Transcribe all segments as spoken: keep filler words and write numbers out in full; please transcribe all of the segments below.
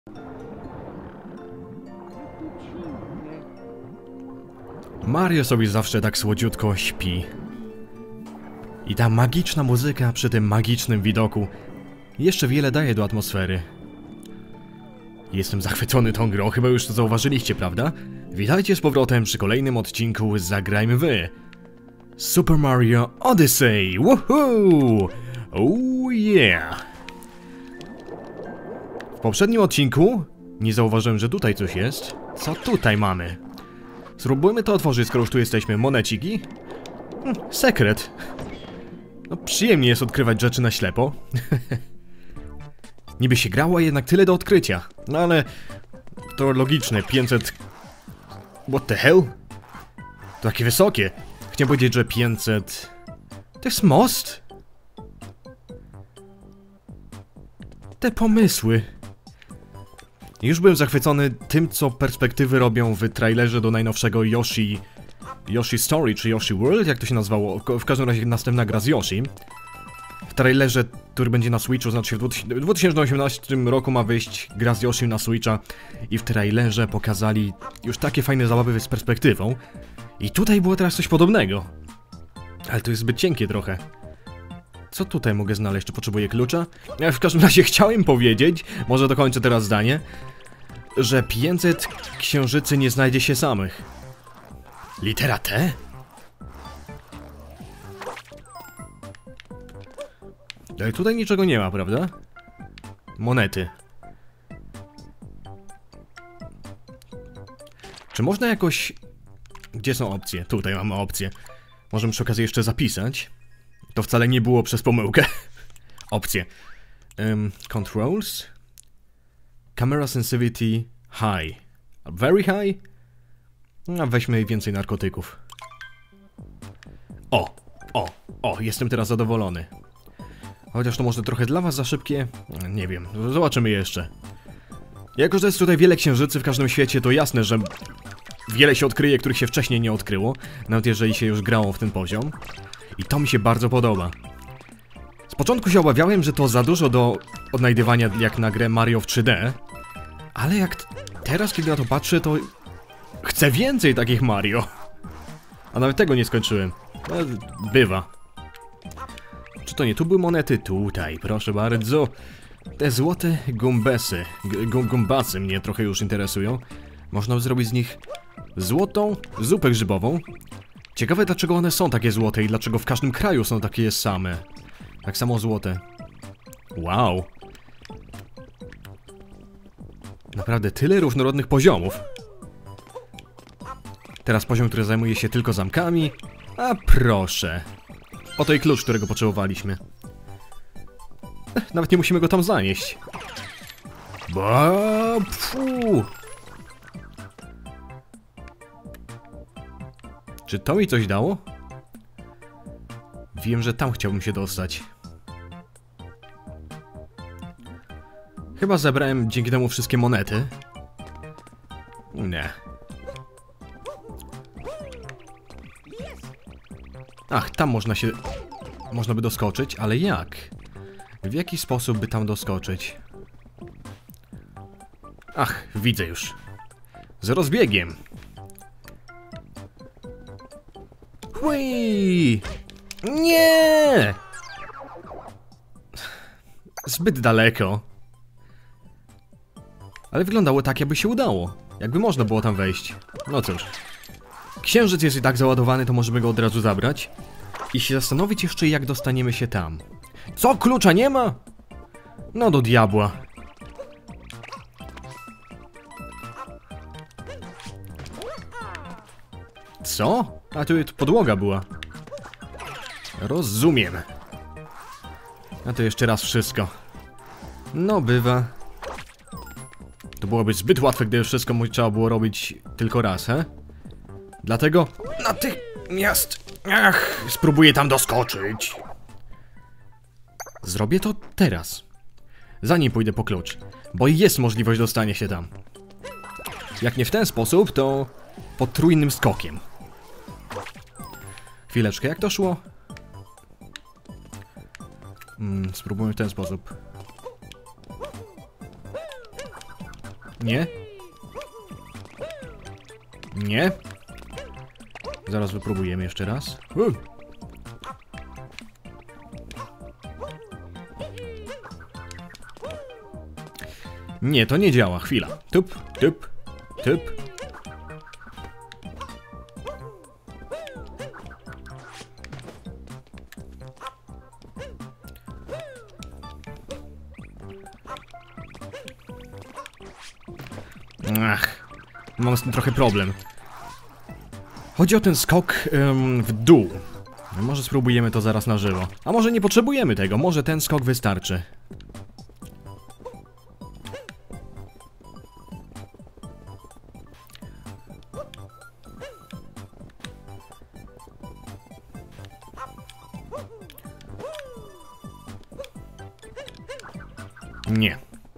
Mario sobie zawsze tak słodziutko śpi. I ta magiczna muzyka przy tym magicznym widoku jeszcze wiele daje do atmosfery. Jestem zachwycony tą grą, chyba już to zauważyliście, prawda? Witajcie z powrotem przy kolejnym odcinku Zagrajmy w Super Mario Odyssey! Woohoo! Oh yeah! W poprzednim odcinku nie zauważyłem, że tutaj coś jest. Co tutaj mamy? Spróbujmy to otworzyć, skoro już tu jesteśmy. Moneciki? Hm, sekret. No przyjemnie jest odkrywać rzeczy na ślepo. Niby się grało, a jednak tyle do odkrycia. No ale... to logiczne, pięćset... What the hell? To takie wysokie. Chciałem powiedzieć, że pięćset... To jest most? Te pomysły. Już byłem zachwycony tym, co perspektywy robią w trailerze do najnowszego Yoshi... Yoshi Story, czy Yoshi World, jak to się nazywało? W każdym razie następna gra z Yoshi. W trailerze, który będzie na Switchu, znaczy w dwa tysiące osiemnastym roku ma wyjść gra z Yoshi na Switcha. I w trailerze pokazali już takie fajne zabawy z perspektywą. I tutaj było teraz coś podobnego. Ale to jest zbyt cienkie trochę. Co tutaj mogę znaleźć? Czy potrzebuję klucza? Ja w każdym razie chciałem powiedzieć, może dokończę teraz zdanie, że pięćset księżycy nie znajdzie się samych. Litera T? Ale tutaj niczego nie ma, prawda? Monety. Czy można jakoś... Gdzie są opcje? Tutaj mamy opcje. Możemy przy okazji jeszcze zapisać. To wcale nie było przez pomyłkę. Opcje. Um, controls. Camera sensitivity high. Very high. No, weźmy więcej narkotyków. O, o, o, jestem teraz zadowolony. Chociaż to może trochę dla was za szybkie. Nie wiem, zobaczymy jeszcze. Jako że jest tutaj wiele księżycy w każdym świecie, to jasne, że wiele się odkryje, których się wcześniej nie odkryło. Nawet jeżeli się już grało w ten poziom. I to mi się bardzo podoba. Z początku się obawiałem, że to za dużo do odnajdywania jak na grę Mario w trzy D. Ale jak teraz, kiedy na to patrzę, to chcę więcej takich Mario. A nawet tego nie skończyłem. No, bywa. Czy to nie tu były monety? Tutaj, proszę bardzo. Te złote gumbesy. Gumbasy mnie trochę już interesują. Można zrobić z nich złotą zupę grzybową. Ciekawe, dlaczego one są takie złote i dlaczego w każdym kraju są takie same. Tak samo złote. Wow. Naprawdę tyle różnorodnych poziomów. Teraz poziom, który zajmuje się tylko zamkami. A proszę. Oto i klucz, którego potrzebowaliśmy. Nawet nie musimy go tam zanieść. Ba, pfu. Czy to mi coś dało? Wiem, że tam chciałbym się dostać. Chyba zebrałem dzięki temu wszystkie monety. Nie. Ach, tam można się... Można by doskoczyć, ale jak? W jaki sposób by tam doskoczyć? Ach, widzę już. Z rozbiegiem. Hui! Nie! Zbyt daleko. Ale wyglądało tak, jakby się udało. Jakby można było tam wejść. No cóż. Księżyc jest i tak załadowany, to możemy go od razu zabrać. I się zastanowić jeszcze, jak dostaniemy się tam. Co? Klucza nie ma? No do diabła. Co? A tu, tu podłoga była. Rozumiem. A to jeszcze raz wszystko. No bywa. To byłoby zbyt łatwe, gdyby wszystko trzeba było robić tylko raz, he? Dlatego natychmiast... Ach, spróbuję tam doskoczyć. Zrobię to teraz. Zanim pójdę po klucz. Bo jest możliwość dostania się tam. Jak nie w ten sposób, to potrójnym skokiem. Chwileczkę, jak to szło? Hmm, spróbujmy w ten sposób. Nie? Nie? Zaraz wypróbujemy jeszcze raz. Uh. Nie, to nie działa. Chwila. Tup, tup, tup. Ach, mam z tym trochę problem. Chodzi o ten skok ym, w dół. Może spróbujemy to zaraz na żywo. A może nie potrzebujemy tego, może ten skok wystarczy. Nie.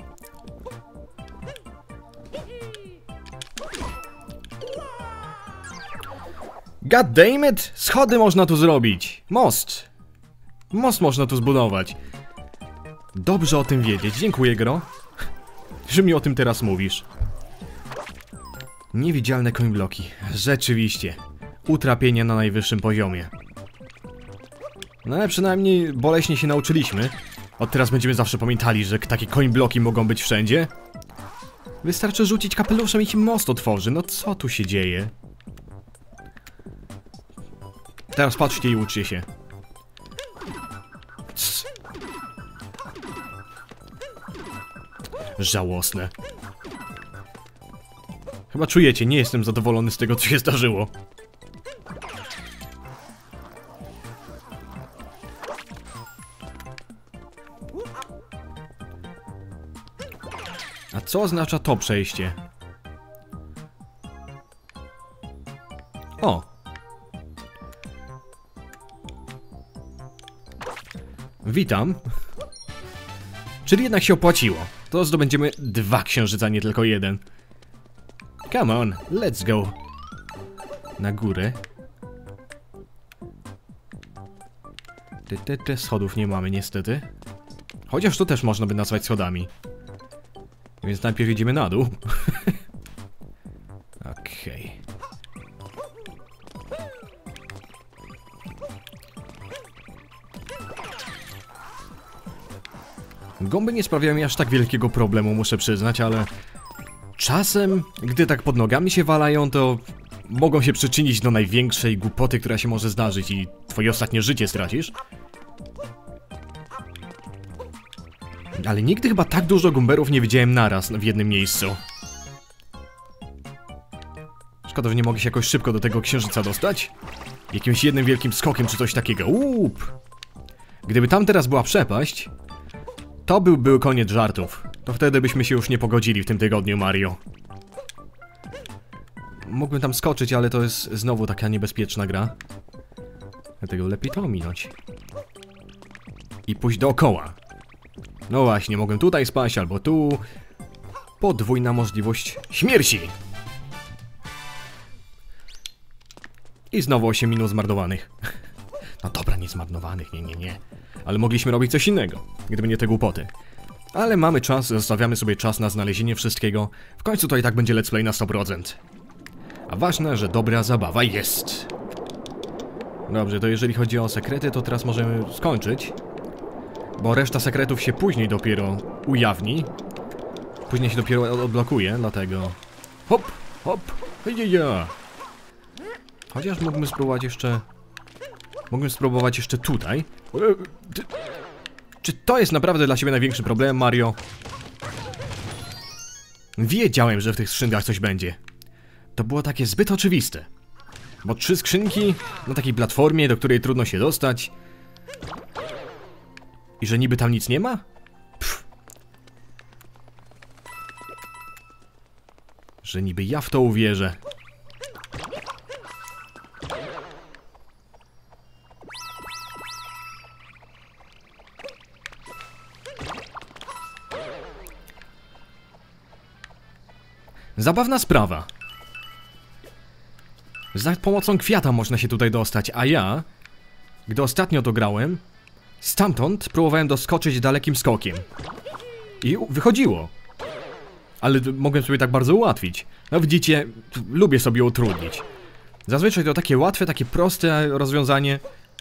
God damn it! Schody można tu zrobić! Most! Most można tu zbudować. Dobrze o tym wiedzieć. Dziękuję, gro. Że mi o tym teraz mówisz. Niewidzialne coinbloki. Rzeczywiście. Utrapienie na najwyższym poziomie. No ale przynajmniej boleśnie się nauczyliśmy. Od teraz będziemy zawsze pamiętali, że takie coinbloki mogą być wszędzie. Wystarczy rzucić kapeluszem i się most otworzy. No co tu się dzieje? Teraz patrzcie i uczcie się. Cz. Żałosne. Chyba czujecie, nie jestem zadowolony z tego, co się zdarzyło. A co oznacza to przejście? O! Witam. Czyli jednak się opłaciło. To zdobędziemy dwa księżyca, nie tylko jeden. Come on, let's go. Na górę. Te, te, te schodów nie mamy niestety. Chociaż to też można by nazwać schodami. Więc najpierw idziemy na dół. Okej. Okay. Gąby nie sprawiają mi aż tak wielkiego problemu, muszę przyznać, ale... czasem, gdy tak pod nogami się walają, to... mogą się przyczynić do największej głupoty, która się może zdarzyć i twoje ostatnie życie stracisz. Ale nigdy chyba tak dużo gumberów nie widziałem naraz w jednym miejscu. Szkoda, że nie mogę się jakoś szybko do tego księżyca dostać. Jakimś jednym wielkim skokiem czy coś takiego. Uup! Gdyby tam teraz była przepaść, to byłby koniec żartów. To wtedy byśmy się już nie pogodzili w tym tygodniu, Mario. Mógłbym tam skoczyć, ale to jest znowu taka niebezpieczna gra. Dlatego lepiej to ominąć. I pójść dookoła. No właśnie, mogłem tutaj spaść, albo tu. Podwójna możliwość śmierci. I znowu osiem minut zmarnowanych. No dobra, nie zmarnowanych, nie, nie, nie. Ale mogliśmy robić coś innego, gdyby nie te głupoty. Ale mamy czas, zostawiamy sobie czas na znalezienie wszystkiego. W końcu to i tak będzie let's play na sto procent. A ważne, że dobra zabawa jest. Dobrze, to jeżeli chodzi o sekrety, to teraz możemy skończyć. Bo reszta sekretów się później dopiero ujawni. Później się dopiero odblokuje, dlatego... Hop, hop, ja. Chociaż mógłbym spróbować jeszcze... Mógłbym spróbować jeszcze tutaj. Czy to jest naprawdę dla ciebie największy problem, Mario? Wiedziałem, że w tych skrzynkach coś będzie. To było takie zbyt oczywiste. Bo trzy skrzynki na takiej platformie, do której trudno się dostać. I że niby tam nic nie ma? Pff. Że niby ja w to uwierzę. Zabawna sprawa. Za pomocą kwiata można się tutaj dostać, a ja, gdy ostatnio to grałem, stamtąd próbowałem doskoczyć dalekim skokiem. I wychodziło. ale mogłem sobie tak bardzo ułatwić. No widzicie, lubię sobie utrudnić. Zazwyczaj to takie łatwe, takie proste rozwiązanie.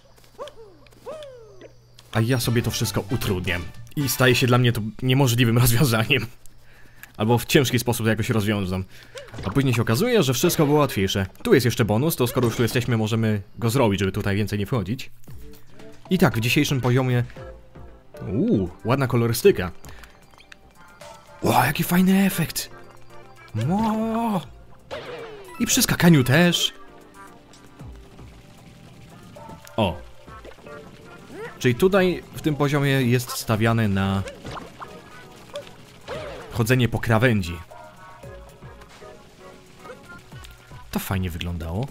A ja sobie to wszystko utrudniam. I staje się dla mnie to niemożliwym rozwiązaniem. Albo w ciężki sposób to jakoś rozwiązam. A później się okazuje, że wszystko było łatwiejsze. Tu jest jeszcze bonus, to skoro już tu jesteśmy, możemy go zrobić, żeby tutaj więcej nie wchodzić. I tak, w dzisiejszym poziomie... Uuu, ładna kolorystyka. Wow, jaki fajny efekt. Wow. I przy skakaniu też. O. Czyli tutaj w tym poziomie jest stawiane na chodzenie po krawędzi. To fajnie wyglądało.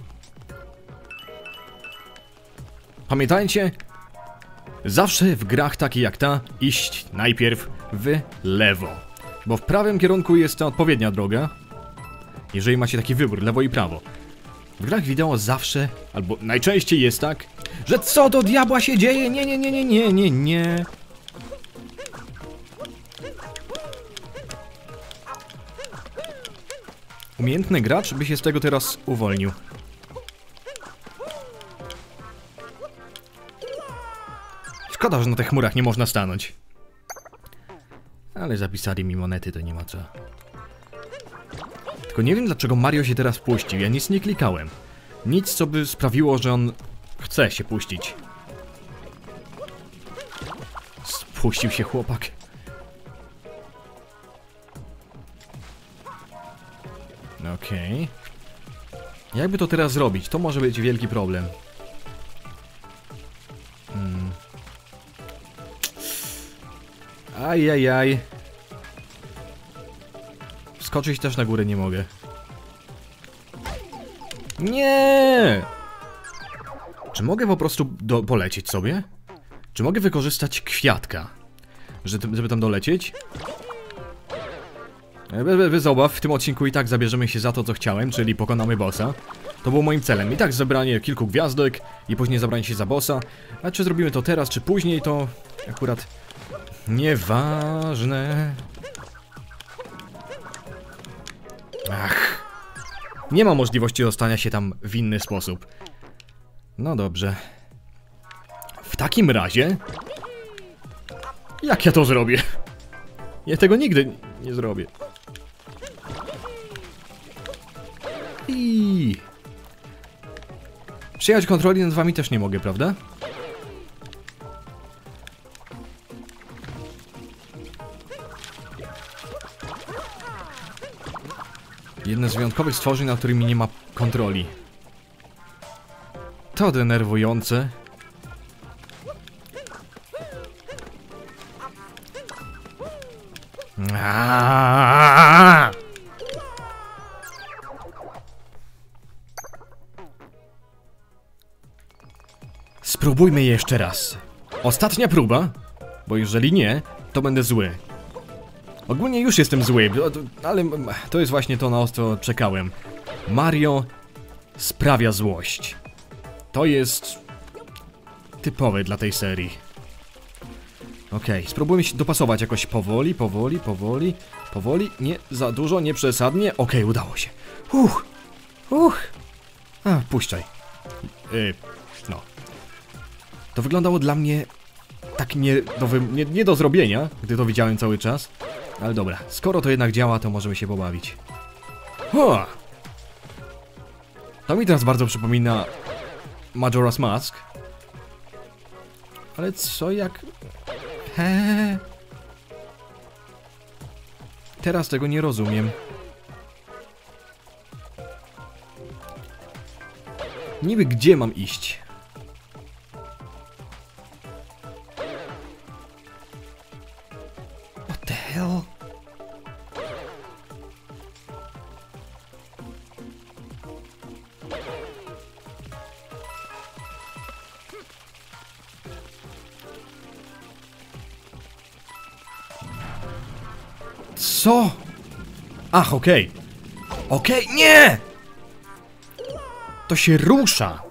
Pamiętajcie, zawsze w grach takich jak ta iść najpierw w lewo. Bo w prawym kierunku jest ta odpowiednia droga. Jeżeli macie taki wybór, lewo i prawo. W grach wideo zawsze, albo najczęściej jest tak, że co do diabła się dzieje? Nie, nie, nie, nie, nie, nie, nie. Umiejętny gracz by się z tego teraz uwolnił. Szkoda, że na tych chmurach nie można stanąć. Ale zapisali mi monety, to nie ma co. Tylko nie wiem, dlaczego Mario się teraz puścił. Ja nic nie klikałem. Nic, co by sprawiło, że on chce się puścić. Spuścił się chłopak. Okej. Okay. Jakby to teraz zrobić? To może być wielki problem. Hmm. Ajajaj. Skoczyć też na górę nie mogę. Nie! Czy mogę po prostu do, polecieć sobie? Czy mogę wykorzystać kwiatka, żeby, żeby tam dolecieć? Bez, bez obaw, w tym odcinku i tak zabierzemy się za to, co chciałem, czyli pokonamy bossa. To było moim celem. I tak zebranie kilku gwiazdek i później zabranie się za bossa. A czy zrobimy to teraz, czy później, to akurat nieważne. Ach. Nie ma możliwości dostania się tam w inny sposób. No dobrze. W takim razie... Jak ja to zrobię? Ja tego nigdy nie zrobię. I przyjąć kontroli nad wami też nie mogę, prawda? Jedne z wyjątkowych stworzeń, nad którymi nie ma kontroli. To denerwujące. Aaaa! Spróbujmy jeszcze raz. Ostatnia próba, bo jeżeli nie, to będę zły. Ogólnie już jestem zły, ale to jest właśnie to, na co czekałem. Mario sprawia złość. To jest typowe dla tej serii. Okej, okay, spróbujmy się dopasować jakoś powoli, powoli, powoli, powoli, nie za dużo, nie przesadnie. Okej, okay, udało się. Uch, uch. A, puszczaj. Yy, no. To wyglądało dla mnie tak nie do, nie, nie do zrobienia, gdy to widziałem cały czas. Ale dobra, skoro to jednak działa, to możemy się pobawić. Ho! To mi teraz bardzo przypomina Majora's Mask. Ale co jak... He. Teraz tego nie rozumiem. Niby gdzie mam iść? What the hell? Co? Ach, okej. Okay. Okej, okay, nie! To się rusza.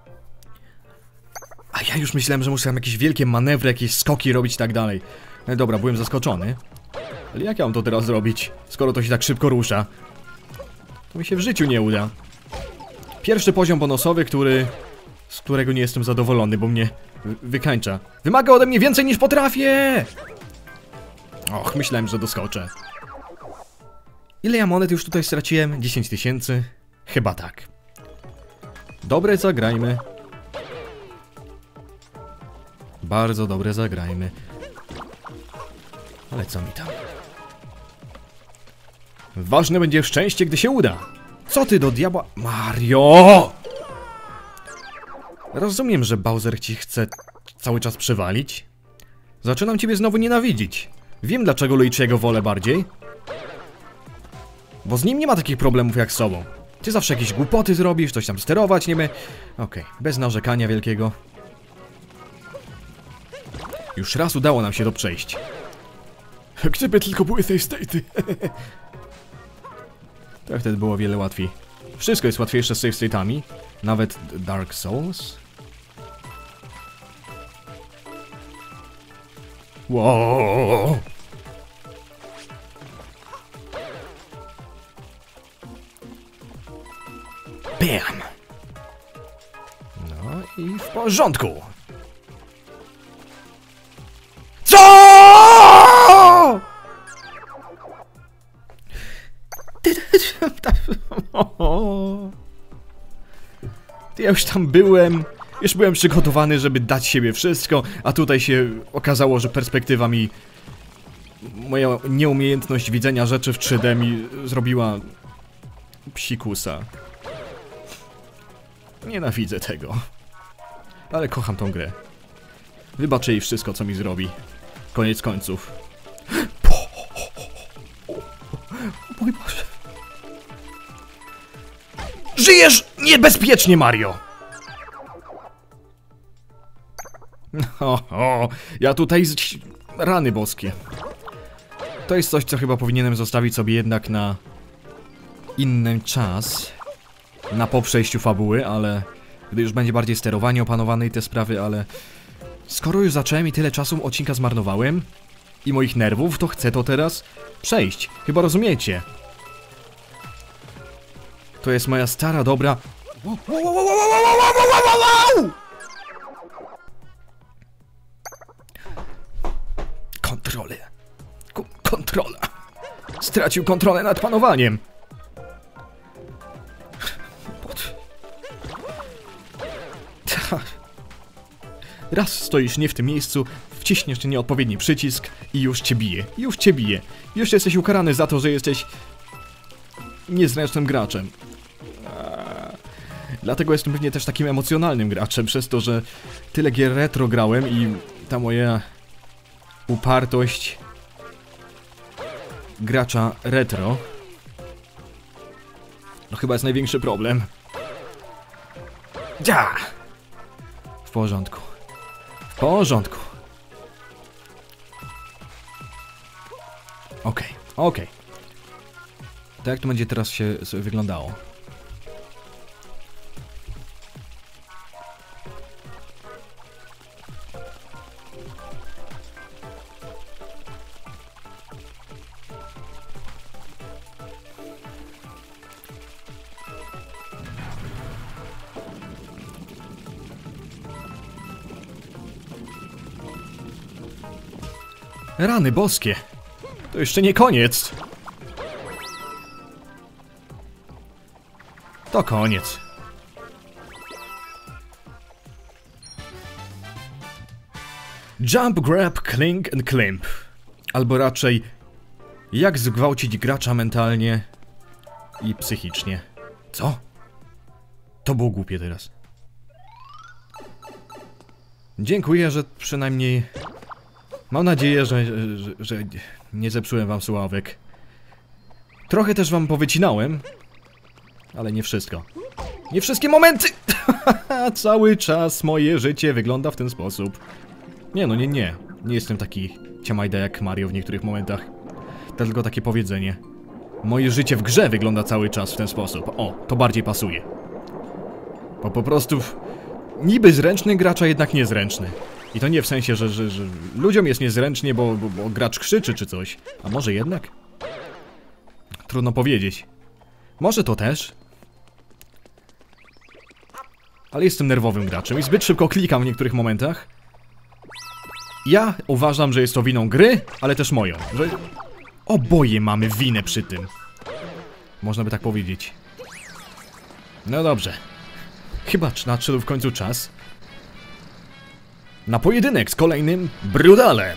A ja już myślałem, że muszę tam jakieś wielkie manewry, jakieś skoki robić i tak dalej. No dobra, byłem zaskoczony. Ale jak ja mam to teraz zrobić, skoro to się tak szybko rusza? To mi się w życiu nie uda. Pierwszy poziom bonusowy, który... z którego nie jestem zadowolony, bo mnie wykańcza. Wymaga ode mnie więcej niż potrafię! Och, myślałem, że doskoczę. Ile ja monet już tutaj straciłem? dziesięć tysięcy? Chyba tak. Dobre, zagrajmy. Bardzo dobre, zagrajmy. Ale co mi tam? Ważne będzie szczęście, gdy się uda. Co ty do diabła... Mario! Rozumiem, że Bowser ci chce cały czas przewalić. Zaczynam ciebie znowu nienawidzić. Wiem, dlaczego Luigi'ego wolę bardziej. Bo z nim nie ma takich problemów jak z sobą. Ty zawsze jakieś głupoty zrobisz, coś tam sterować, nie my... Okej, okay, bez narzekania wielkiego. Już raz udało nam się to przejść. Gdyby tylko były save state'y. To wtedy było wiele łatwiej. Wszystko jest łatwiejsze z save state'ami. Nawet Dark Souls. Wow. Bam. No i w porządku. Co? Ja już tam byłem. Już byłem przygotowany, żeby dać siebie wszystko, a tutaj się okazało, że perspektywa mi... Moja nieumiejętność widzenia rzeczy w trzy D mi zrobiła... psikusa. Nienawidzę tego. Ale kocham tą grę. Wybaczę jej wszystko, co mi zrobi. Koniec końców. O mój Boże. Żyjesz niebezpiecznie, Mario! O, o, ja tutaj z... rany boskie. To jest coś, co chyba powinienem zostawić sobie jednak na inny czas. Na po przejściu fabuły, ale... Gdy już będzie bardziej sterowanie opanowane i te sprawy, ale... Skoro już zacząłem i tyle czasu odcinka zmarnowałem i moich nerwów, to chcę to teraz przejść. Chyba rozumiecie. To jest moja stara, dobra... Kontrolę. Ko kontrola. Stracił kontrolę nad panowaniem. Pod... Raz stoisz nie w tym miejscu, wciśniesz nieodpowiedni przycisk i już cię bije. Już cię bije. Już jesteś ukarany za to, że jesteś niezręcznym graczem. Dlatego jestem pewnie też takim emocjonalnym graczem, przez to, że tyle gier retro grałem i ta moja upartość gracza retro no chyba jest największy problem. Ja! W porządku. W porządku. Okej, okay, okej. Okay. To jak to będzie teraz się wyglądało? Rany boskie. To jeszcze nie koniec. To koniec. Jump, grab, clink and climb. Albo raczej jak zgwałcić gracza mentalnie i psychicznie. Co? To było głupie teraz. Dziękuję, że przynajmniej... Mam nadzieję, że, że, że nie zepsułem wam słuchawek. Trochę też wam powycinałem, ale nie wszystko. Nie wszystkie momenty! Cały czas moje życie wygląda w ten sposób. Nie no, nie, nie. Nie jestem taki ciamajda jak Mario w niektórych momentach. To tylko takie powiedzenie. Moje życie w grze wygląda cały czas w ten sposób. O, to bardziej pasuje. Bo po prostu niby zręczny gracz, a jednak niezręczny. I to nie w sensie, że, że, że ludziom jest niezręcznie, bo, bo, bo gracz krzyczy czy coś. A może jednak? Trudno powiedzieć. Może to też. Ale jestem nerwowym graczem i zbyt szybko klikam w niektórych momentach. Ja uważam, że jest to winą gry, ale też moją. Że oboje mamy winę przy tym. Można by tak powiedzieć. No dobrze. Chyba nadszedł w końcu czas na pojedynek z kolejnym Brudalem.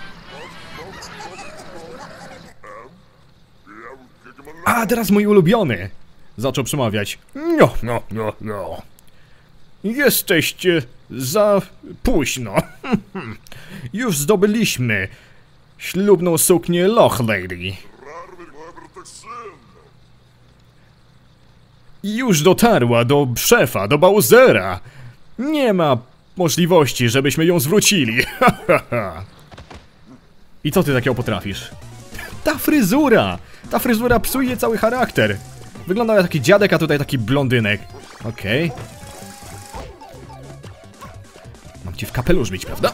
A teraz mój ulubiony zaczął przemawiać. No, no, no, no. Jesteście za późno. Już zdobyliśmy ślubną suknię Loch Lady. Już dotarła do szefa, do Bowsera. Nie ma możliwości, żebyśmy ją zwrócili. I co ty takiego potrafisz? Ta fryzura! Ta fryzura psuje cały charakter. Wyglądał jak taki dziadek, a tutaj taki blondynek. Okej. Okay. Mam ci w kapelusz bić, prawda?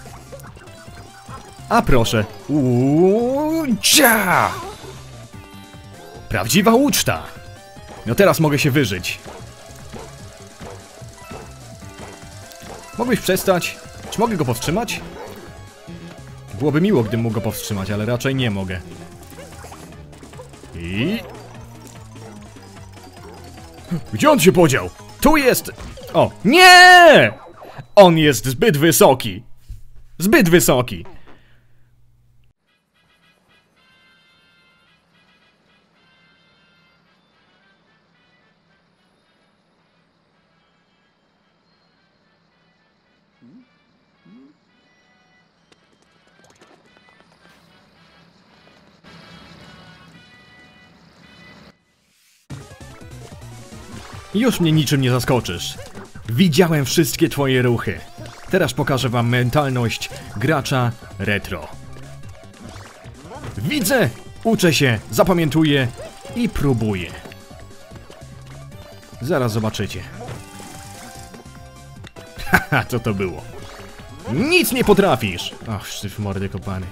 A proszę. Uuuu, dzia! Prawdziwa uczta. No teraz mogę się wyżyć. Mogłeś przestać? Czy mogę go powstrzymać? Byłoby miło, gdybym mógł go powstrzymać, ale raczej nie mogę. I... Gdzie on się podział? Tu jest... O, nie! On jest zbyt wysoki. Zbyt wysoki. Już mnie niczym nie zaskoczysz. Widziałem wszystkie twoje ruchy. Teraz pokażę wam mentalność gracza retro. Widzę, uczę się, zapamiętuję i próbuję. Zaraz zobaczycie. Haha, co to było? Nic nie potrafisz! Ach, sztyf mordy kopany.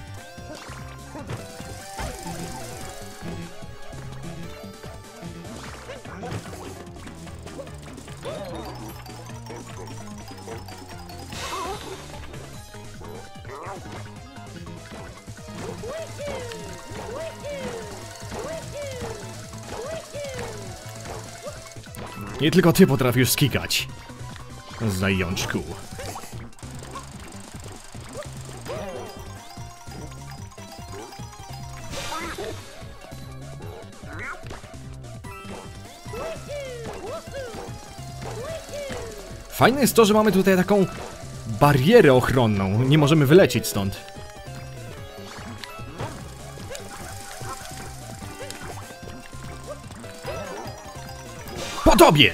Nie tylko ty potrafisz skikać. Zajączku. Fajne jest to, że mamy tutaj taką barierę ochronną. Nie możemy wylecieć stąd. Po tobie!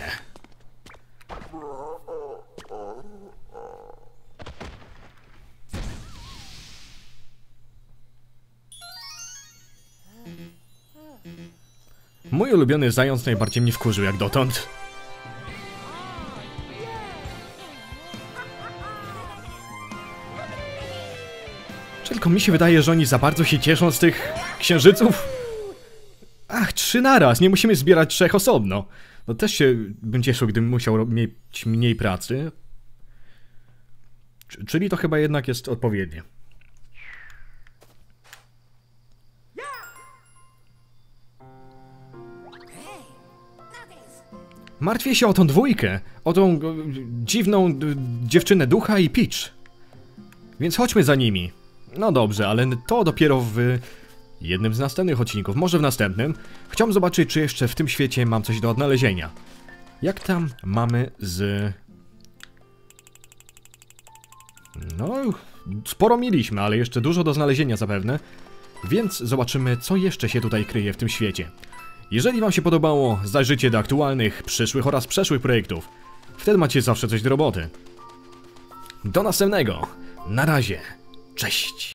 Mój ulubiony zając najbardziej mnie wkurzył jak dotąd. Tylko mi się wydaje, że oni za bardzo się cieszą z tych księżyców. Ach, trzy naraz, nie musimy zbierać trzech osobno. No też się bym cieszył, gdybym musiał mieć mniej pracy. Czyli to chyba jednak jest odpowiednie. Martwię się o tą dwójkę, o tą o, dziwną d, dziewczynę ducha i Peach. Więc chodźmy za nimi. No dobrze, ale to dopiero w jednym z następnych odcinków, może w następnym. Chciałbym zobaczyć, czy jeszcze w tym świecie mam coś do odnalezienia. Jak tam mamy z... No, sporo mieliśmy, ale jeszcze dużo do znalezienia zapewne. Więc zobaczymy, co jeszcze się tutaj kryje w tym świecie. Jeżeli wam się podobało, zajrzyjcie do aktualnych, przyszłych oraz przeszłych projektów. Wtedy macie zawsze coś do roboty. Do następnego. Na razie. Cześć.